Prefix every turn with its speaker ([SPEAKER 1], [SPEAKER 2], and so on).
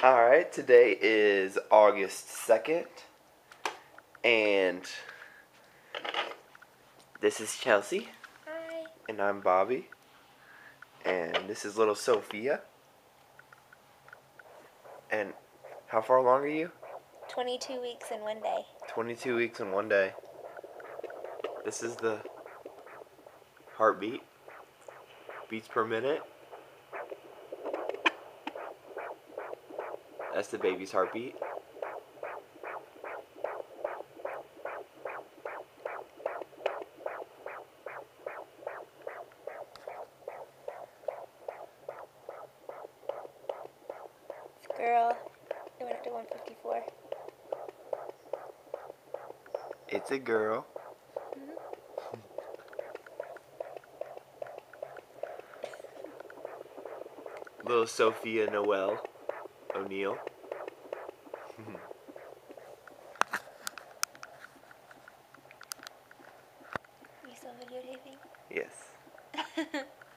[SPEAKER 1] Alright, today is August 2nd, and this is Chelsea.
[SPEAKER 2] Hi.
[SPEAKER 1] And I'm Bobby. And this is little Sophia. And how far along are you?
[SPEAKER 2] 22 weeks and 1 day.
[SPEAKER 1] 22 weeks and 1 day. This is the heartbeat. Beats per minute. That's the baby's heartbeat.
[SPEAKER 2] Girl, it went up to 154.
[SPEAKER 1] It's a girl. Little Sophia Noel O'Neill.
[SPEAKER 2] You still videotaping?
[SPEAKER 1] Yes.